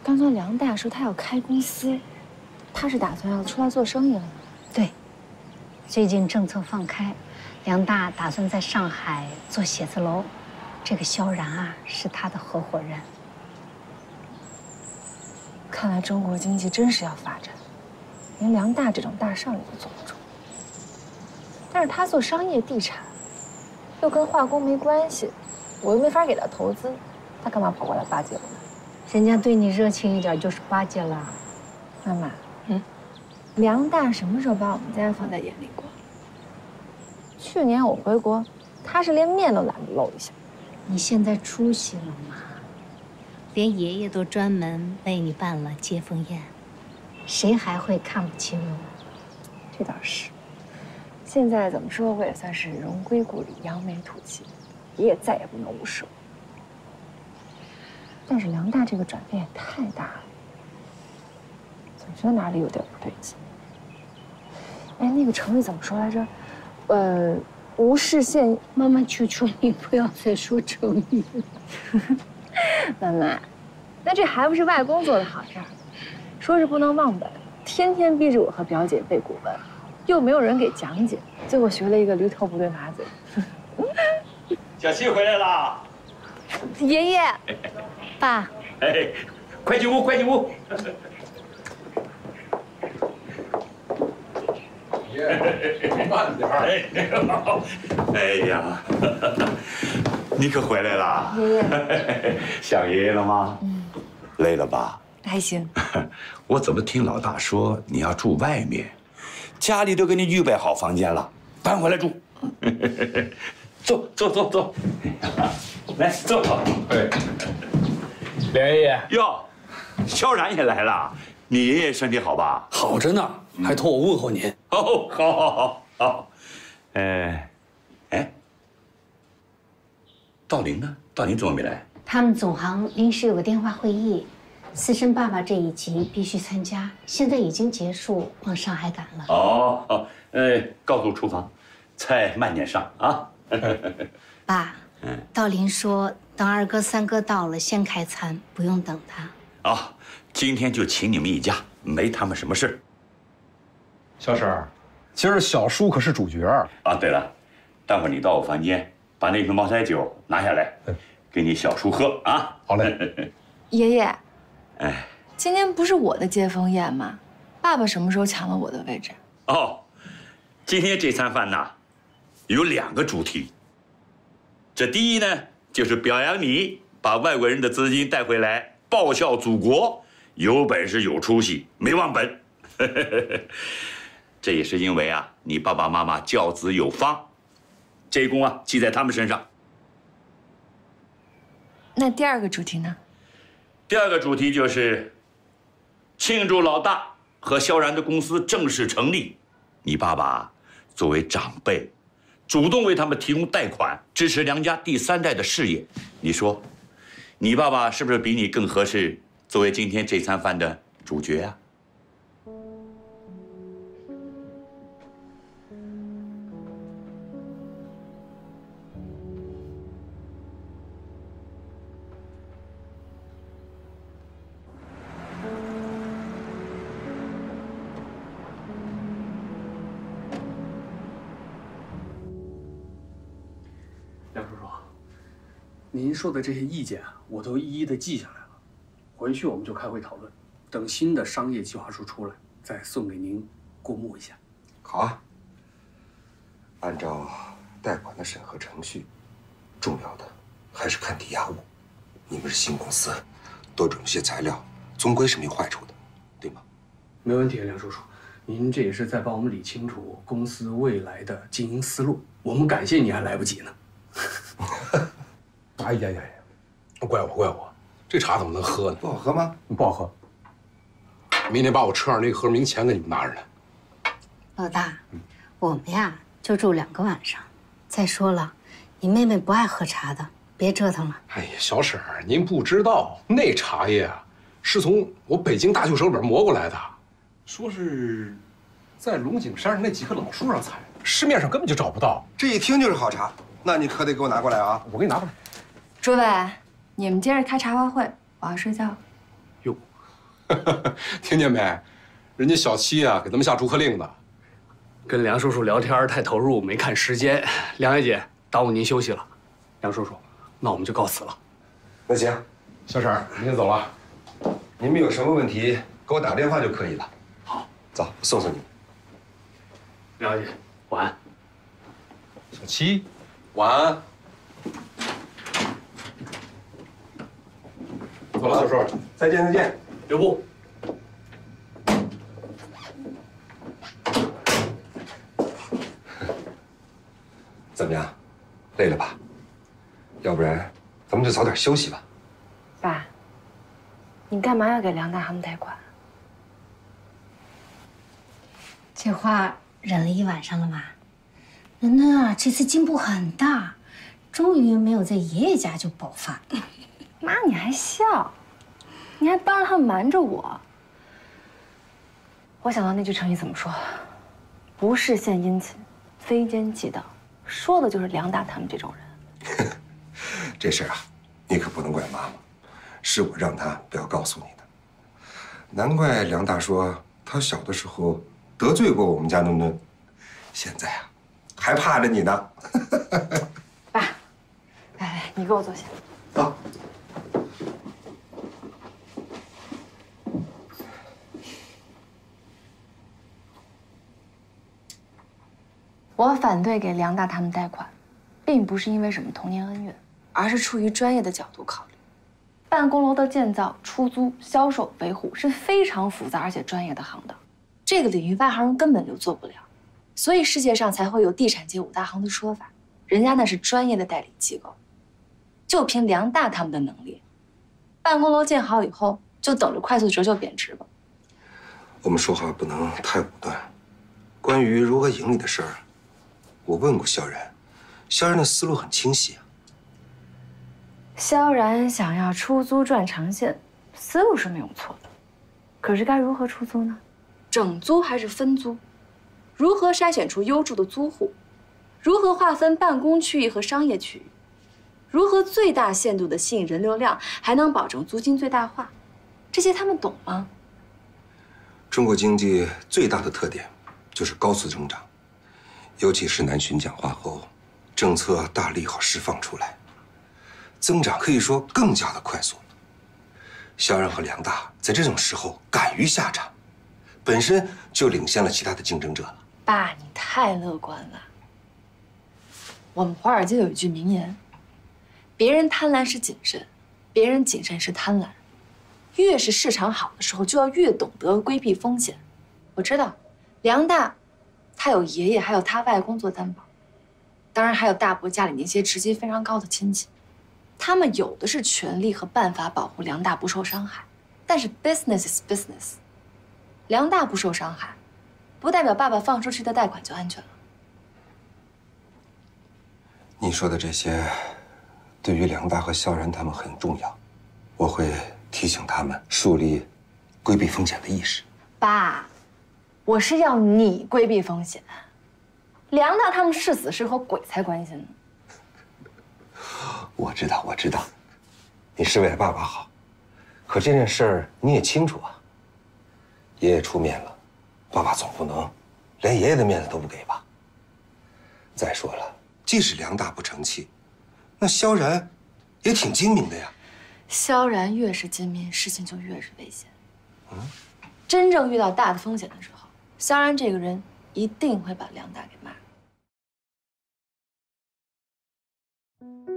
刚刚梁大说他要开公司，他是打算要出来做生意了吗？ 对，最近政策放开，梁大打算在上海做写字楼，这个萧然啊是他的合伙人。 看来中国经济真是要发展，连梁大这种大少爷都坐不住。但是他做商业地产，又跟化工没关系，我又没法给他投资，他干嘛跑过来巴结我呢？ 人家对你热情一点就是巴结了。 妈妈，梁大什么时候把我们家放在眼里过？去年我回国，他是连面都懒得露一下。 你现在出息了吗？连爷爷都专门为你办了接风宴，谁还会看不起我？ 这倒是。现在怎么说，我也算是荣归故里，扬眉吐气，爷爷再也不能无视我。但是梁大这个转变也太大了，总觉得哪里有点不对劲。哎，那个成语怎么说来着？无事献…… 妈妈求求你不要再说成语了。 妈妈，那这还不是外公做的好事儿？说是不能忘本，天天逼着我和表姐背古文，又没有人给讲解，最后学了一个驴头不对马嘴。 小七回来啦！ 爷爷， 爸， 哎，快进屋，快进屋。 爷，慢点儿。 哎呀，你可回来啦！ 爷爷，想爷爷了吗？累了吧？ 还行。 我怎么听老大说你要住外面？家里都给你预备好房间了，搬回来住。坐，来坐。 哎，梁爷爷哟，萧然也来了，你爷爷身体好吧？ 好着呢，还托我问候您。 哦，好。道林呢？道林怎么没来？ 他们总行临时有个电话会议，私生爸爸这一集必须参加，现在已经结束，往上海赶了。 哦，告诉厨房，菜慢点上啊。 爸，道林说等二哥三哥到了先开餐，不用等他。 啊，今天就请你们一家，没他们什么事。 小婶儿，今儿小叔可是主角啊，对了，待会儿你到我房间把那瓶茅台酒拿下来，给你小叔喝啊。 好嘞。 爷爷，今天不是我的接风宴吗？爸爸什么时候抢了我的位置？ 哦，今天这餐饭呢，有2个主题。这第一呢，就是表扬你把外国人的资金带回来，报效祖国，有本事有出息，没忘本。这也是因为啊，你爸爸妈妈教子有方，这一功啊记在他们身上。 那第2个主题呢？ 第2个主题就是庆祝老大和萧然的公司正式成立。你爸爸作为长辈，主动为他们提供贷款，支持梁家第3代的事业。你说，你爸爸是不是比你更合适作为今天这餐饭的主角啊？ 梁叔叔，您说的这些意见啊，我都一一的记下来了，回去我们就开会讨论，等新的商业计划书出来，再送给您过目一下。 好啊。按照贷款的审核程序，重要的还是看抵押物。你们是新公司，多准备些材料，总归是没有坏处的，对吗？ 没问题，梁叔叔，您这也是在帮我们理清楚公司未来的经营思路，我们感谢你还来不及呢。 哎呀，怪我，这茶怎么能喝呢？不好喝吗？ 不好喝。 明天把我车上那个盒名钱给你们拿着来。 老大，我们呀就住2个晚上。再说了，你妹妹不爱喝茶的，别折腾了。 哎呀，小婶儿，您不知道，那茶叶啊，是从我北京大舅手里边磨过来的，说是在龙井山上那几棵老树上采的，市面上根本就找不到。 这一听就是好茶，那你可得给我拿过来啊！ 我给你拿过来。 诸位，你们接着开茶话会，我要睡觉了。 哟， 听见没？人家小七啊，给他们下逐客令的。 跟梁叔叔聊天太投入，没看时间。梁爷姐，耽误您休息了。梁叔叔，那我们就告辞了。 那行， 小婶儿，您先走了。 你们有什么问题给我打电话就可以了。 好， 走，我送送你们。 梁爷姐，晚安。 小七，晚安。走了，小叔， 再见，再见。 留步。 怎么样，累了吧？要不然咱们就早点休息吧。 爸，你干嘛要给梁大他们贷款？ 这话忍了一晚上了嘛。伦敦啊，这次进步很大，终于没有在爷爷家就爆发。 妈，你还笑？你还帮着他们瞒着我。我想到那句成语怎么说？不是献殷勤，非奸即盗，说的就是梁大他们这种人。 这事儿啊，你可不能怪妈妈，是我让她不要告诉你的。难怪梁大说他小的时候得罪过我们家伦敦，现在啊，还怕着你呢。 爸，来，你给我坐下。 走。 我反对给梁大他们贷款，并不是因为什么童年恩怨，而是出于专业的角度考虑。办公楼的建造、出租、销售、维护是非常复杂而且专业的行当，这个领域外行人根本就做不了，所以世界上才会有地产界五大行的说法，人家那是专业的代理机构。就凭梁大他们的能力，办公楼建好以后就等着快速折旧贬值吧。 我们说话不能太武断。关于如何盈利的事儿，我问过萧然，萧然的思路很清晰啊。 萧然想要出租赚长线，思路是没有错的，可是该如何出租呢？整租还是分租？如何筛选出优质的租户？如何划分办公区域和商业区域？如何最大限度地吸引人流量，还能保证租金最大化？这些他们懂吗？ 中国经济最大的特点就是高速增长，尤其是南巡讲话后，政策大利好释放出来，增长可以说更加的快速。萧然和梁大在这种时候敢于下场，本身就领先了其他的竞争者了。 爸，你太乐观了。我们华尔街有一句名言：别人贪婪是谨慎，别人谨慎是贪婪。越是市场好的时候，就要越懂得规避风险。我知道，梁大，他有爷爷，还有他外公做担保，当然还有大伯家里那些职级非常高的亲戚，他们有的是权利和办法保护梁大不受伤害。但是 business is business， 梁大不受伤害，不代表爸爸放出去的贷款就安全了。 你说的这些，对于梁大和萧然他们很重要，我会提醒他们树立规避风险的意识。 爸，我是要你规避风险，梁大他们是死是活鬼才关心呢。 我知道，我知道，你是为了爸爸好，可这件事儿你也清楚啊。爷爷出面了，爸爸总不能连爷爷的面子都不给吧？再说了，即使梁大不成器，那萧然也挺精明的呀。 萧然越是精明，事情就越是危险。真正遇到大的风险的时候，萧然这个人一定会把梁大给骂了。